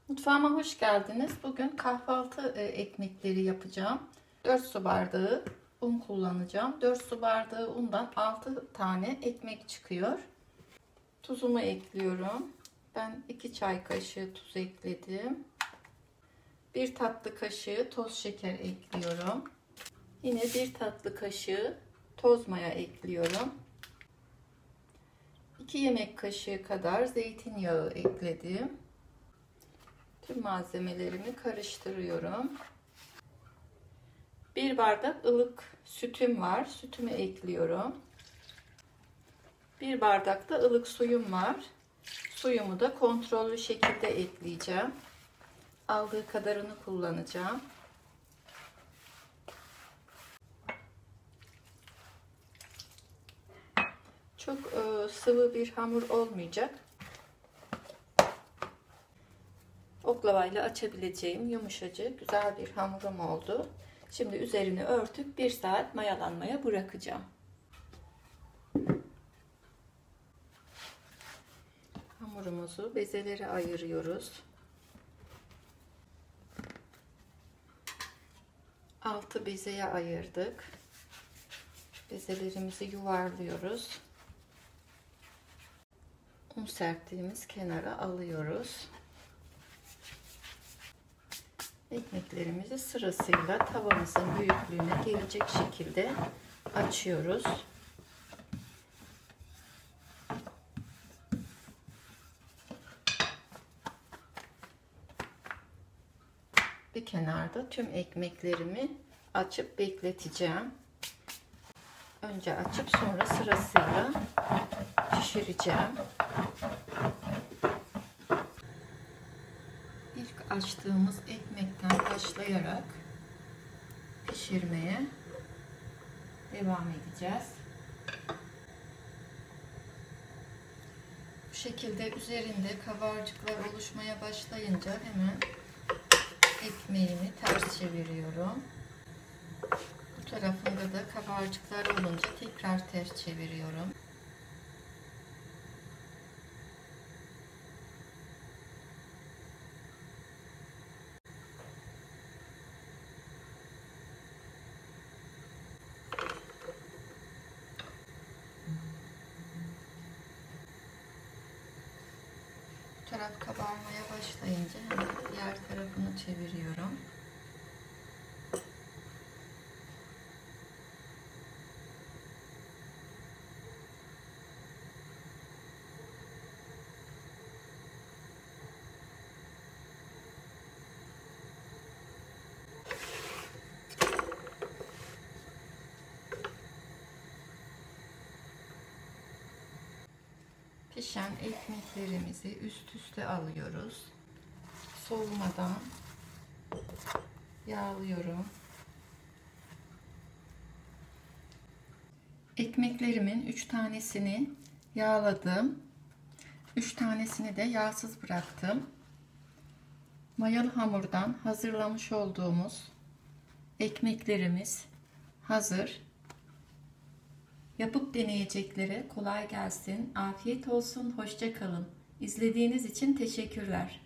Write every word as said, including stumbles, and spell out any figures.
Mutfağıma hoş geldiniz. Bugün kahvaltı e, ekmekleri yapacağım. dört su bardağı un kullanacağım. dört su bardağı undan altı tane ekmek çıkıyor. Tuzumu ekliyorum. Ben iki çay kaşığı tuz ekledim. bir tatlı kaşığı toz şeker ekliyorum. Yine bir tatlı kaşığı toz maya ekliyorum. iki yemek kaşığı kadar zeytinyağı ekledim. Tüm malzemelerimi karıştırıyorum. Bir bardak ılık sütüm var. Sütümü ekliyorum. Bir bardak da ılık suyum var. Suyumu da kontrollü şekilde ekleyeceğim. Aldığı kadarını kullanacağım. Çok e, sıvı bir hamur olmayacak. Oklavayla açabileceğim yumuşacık güzel bir hamurum oldu. Şimdi üzerini örtüp bir saat mayalanmaya bırakacağım. Hamurumuzu bezelere ayırıyoruz. Altı bezeye ayırdık. Bezelerimizi yuvarlıyoruz. Un serptiğimiz kenara alıyoruz. Ekmeklerimizi sırasıyla tavamızın büyüklüğüne gelecek şekilde açıyoruz. Bir kenarda tüm ekmeklerimi açıp bekleteceğim. Önce açıp sonra sırasıyla pişireceğim. İlk açtığımız ekmekten başlayarak pişirmeye devam edeceğiz. Bu şekilde üzerinde kabarcıklar oluşmaya başlayınca hemen ekmeğimi ters çeviriyorum. Bu tarafında da kabarcıklar olunca tekrar ters çeviriyorum. Bu taraf kabarmaya başlayınca hemen diğer tarafını çeviriyorum. Pişen ekmeklerimizi üst üste alıyoruz. Soğumadan yağlıyorum. Ekmeklerimin üç tanesini yağladım. üç tanesini de yağsız bıraktım. Mayalı hamurdan hazırlamış olduğumuz ekmeklerimiz hazır. Yapıp deneyeceklere kolay gelsin. Afiyet olsun. Hoşça kalın. İzlediğiniz için teşekkürler.